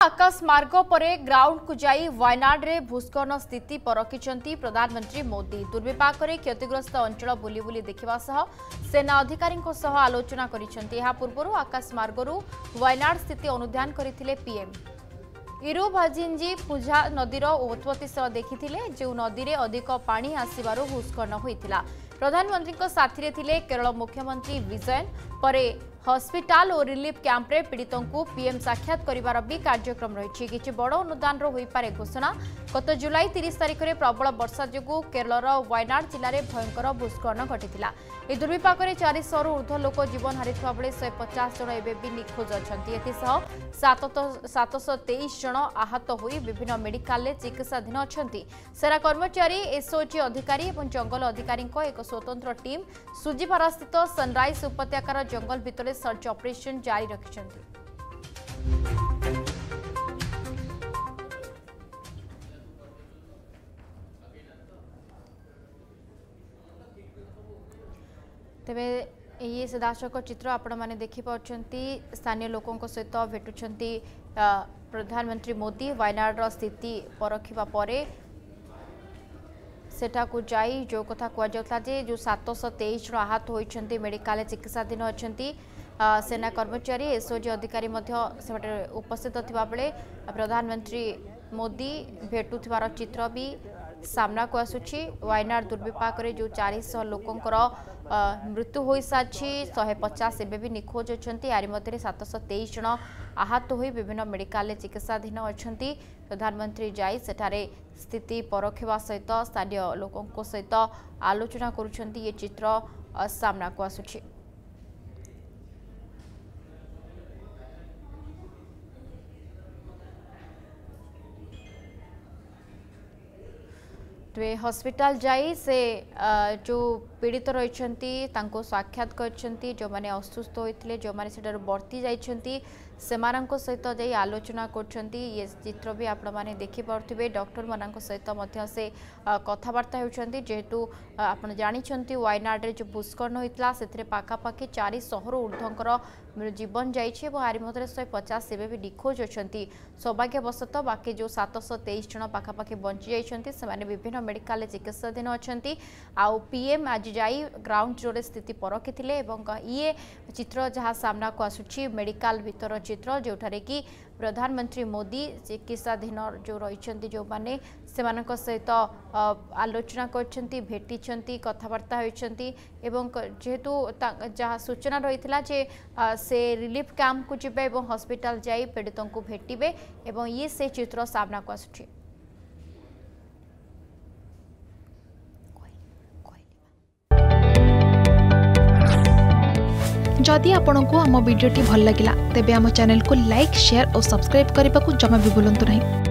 आकाश मार्ग पर ग्राउंड को जाई वायनाड रे भूस्खलन स्थिति परखिंट प्रधानमंत्री मोदी। दुर्विपाक क्षतिग्रस्त अंचल बुली बुली देखा सह सेना अधिकारी आलोचना करिसेंती। पूर्व आकाश मार्गरू वायनाड स्थिति अनुध्यान करथिले पीएम। इरुभाजिंजी पूजा नदीर उत्पत्ति स्थल देखिथिले जो नदी रे अधिक पानी आसिबारु भूस्खलन होइतिला। प्रधानमंत्री साथी थिले केरल मुख्यमंत्री विजयन परे हॉस्पिटल और रिलीफ कैंप रे पीड़ितों को पीएम साक्षात करिवार भी कार्यक्रम रही। किछि बड़ अनुदान होइपारे घोषणा। गत जुलाई 30 तारिख में प्रबल वर्षा जोगु केरलर वायनाड जिले में भयंकर भूस्खलन घटिला। ए दुर्विपाक 400 रु ऊर्ध्व लोक जीवन हारिथिबा बेले 150 जन एबे भी निखोज अछंती। एथिसह 723 जन आहत होई विभिन्न मेडिकल चिकित्साधीन अछंती। सेना कर्मचारी एसओजी अधिकारी और जंगल अधिकारी एक स्वतंत्र टीम सुजीपारा स्थित सनराइज उपत्यकार जंगल भितर सर्च ऑपरेशन जारी रखिछंती। तेबे ये सीधासख चित्र आपण माने देखि पाउछंती। स्थानीय लोकों सहित भेटुछंती प्रधानमंत्री मोदी। वायनाड स्थिति परखिबा परे सेठाकू जाई जो कथा कुआ जाउतला जे जो 723 जन आहत होइछंती मेडिकल चिकित्साधीन अछंती। सेना कर्मचारी एसओजी अधिकारी उपस्थित थिबा बेले प्रधानमंत्री मोदी भेटुथिबार चित्र भी सामना को आसुछि। वायनाड दुर्विपाक जो 400 लोकंकर मृत्यु हो सारी 150 एवं भी निखोज अछंती। यारी मध्य 723 जन आहत होई विभिन्न मेडिकल चिकित्साधीन अछंती। प्रधानमंत्री जाई सेठारे स्थिति परखिबा सहित स्थानीय लोकों सहित आलोचना करुछंती। ये चित्र सामना को आसुछि। हॉस्पिटल जाई से जो पीड़ित रही साक्षात करछंती। जो माने असुस्थ होइथिले जो माने सेटर बर्ती जाइछंती सेमानंको सहित जाई आलोचना करछंती। ये चित्र भी आपण माने देखि पारथिबे। डॉक्टर मानंको सहित मध्य से कथावार्ता होउछंती। जेहेतु आपण जानिछंती वायनाड रे जो भूस्खलन होइतला सेथिरे पाखापाखि 400 रु ऊर्ध्वंकर जीवन जाइछे और आरि मध्य 150 एबे भी निखोज अछंती। सौभाग्यवशत बाकी जो 723 जन पाखापाखि बंची जाइछंती सेमाने विभिन्न मेडिकल चिकित्साधीन अछंती। आउ पीएम आज जाई ग्राउंड जीरो स्थिति परखिथिले एवं ये चित्र जहाँ सामना को आसुछि मेडिकल भितर चित्र जोठारे कि प्रधानमंत्री मोदी चिकित्साधीन जो रही जो माने सेमानक सहित आलोचना करछंती भेटिछंती कथावार्ता होइछंती। एवं जेहेतु जहाँ सूचना रही जे से रिलीफ कैंप को जिबे एवं हॉस्पिटल जाई पीड़ितों को भेटिबे एवं ये से चित्र सामना को आसुछि। जदि आपंक आम भिडी भल लगा तेब आम चैनल को लाइक शेयर और सब्सक्राइब करने को जमा भी भूलु नहीं।